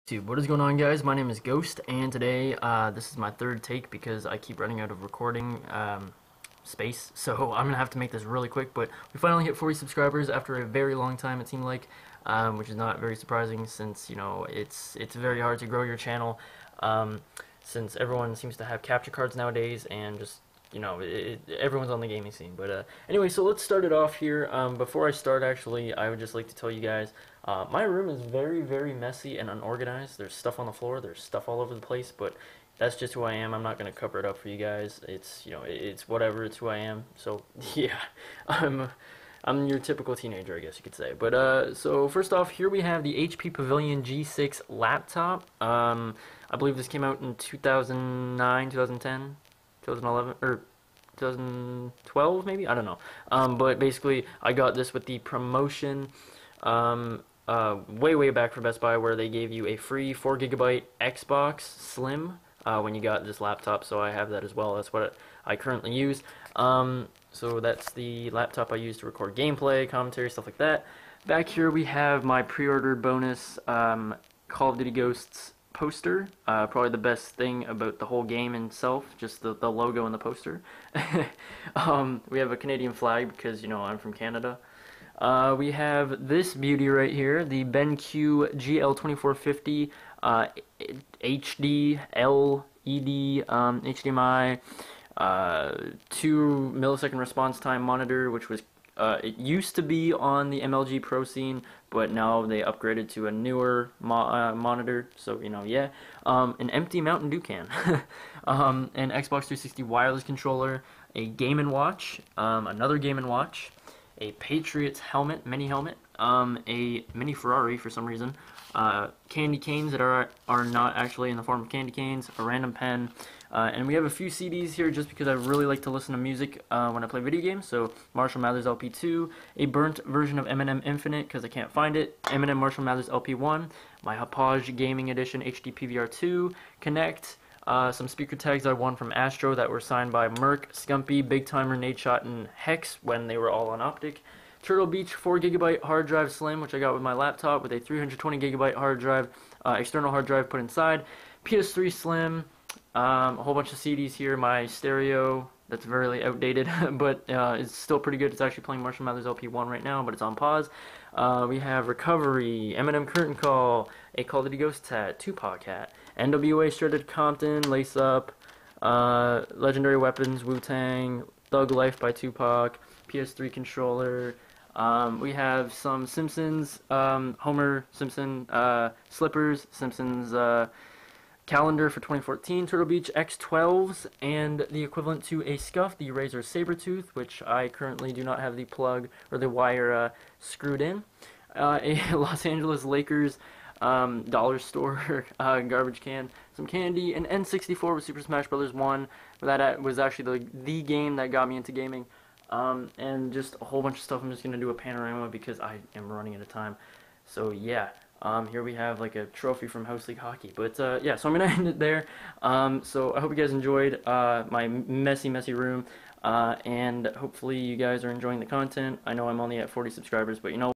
Dude, what is going on, guys? My name is Ghost, and today this is my third take because I keep running out of recording space. So I'm gonna have to make this really quick. But we finally hit 40 subscribers after a very long time, it seemed like, which is not very surprising since it's very hard to grow your channel since everyone seems to have capture cards nowadays and just everyone's on the gaming scene. But anyway, so let's start it off here. Before I start, actually, I would just like to tell you guys, my room is very, very messy and unorganized. There's stuff on the floor, there's stuff all over the place, but that's just who I am. I'm not going to cover it up for you guys. It's, it's whatever, it's who I am. So, yeah, I'm your typical teenager, I guess you could say. But, so first off, here we have the HP Pavilion G6 laptop. I believe this came out in 2009, 2010. 2011 or 2012 maybe, I don't know, but basically I got this with the promotion way back for Best Buy, where they gave you a free 4GB Xbox Slim when you got this laptop. So I have that as well. That's what I currently use. So that's the laptop I use to record gameplay, commentary, stuff like that. Back here we have my pre-ordered bonus Call of Duty Ghosts poster. Probably the best thing about the whole game itself, just the logo and the poster. We have a Canadian flag because, I'm from Canada. We have this beauty right here, the BenQ GL2450 HD LED HDMI 2 millisecond response time monitor, which was it used to be on the MLG Pro Scene, but now they upgraded to a newer monitor. So yeah, an empty Mountain Dew can, an Xbox 360 wireless controller, a Game & Watch, another Game & Watch, a Patriots helmet, mini helmet, a mini Ferrari for some reason, candy canes that are not actually in the form of candy canes, a random pen, and we have a few CDs here just because I really like to listen to music when I play video games. So Marshall Mathers LP2, a burnt version of Eminem Infinite because I can't find it, Eminem Marshall Mathers LP1, my Hauppauge Gaming Edition HD PVR2, Connect, some speaker tags I won from Astro that were signed by Merc, Scumpy, Big Timer, Nadeshot, and Hex when they were all on Optic. Turtle Beach 4GB hard drive Slim, which I got with my laptop, with a 320GB hard drive, external hard drive put inside. PS3 Slim, a whole bunch of CDs here. My stereo, that's very outdated, but it's still pretty good. It's actually playing Marshall Mathers LP1 right now, but it's on pause. We have Recovery, Eminem Curtain Call, a Call of Duty Ghosts hat, Tupac hat, NWA Shredded Compton, Lace Up, Legendary Weapons, Wu-Tang, Thug Life by Tupac, PS3 controller. We have some Simpsons, Homer Simpson slippers, Simpsons calendar for 2014, Turtle Beach X12s, and the equivalent to a SCUF, the Razer Sabertooth, which I currently do not have the plug or the wire screwed in. A Los Angeles Lakers dollar store garbage can, some candy, an N64 with Super Smash Bros. 1. That was actually the game that got me into gaming. And just a whole bunch of stuff. I'm just going to do a panorama because I am running out of time. So yeah, here we have like a trophy from House League Hockey. But yeah, so I'm going to end it there. So I hope you guys enjoyed my messy room. And hopefully you guys are enjoying the content. I know I'm only at 40 subscribers, but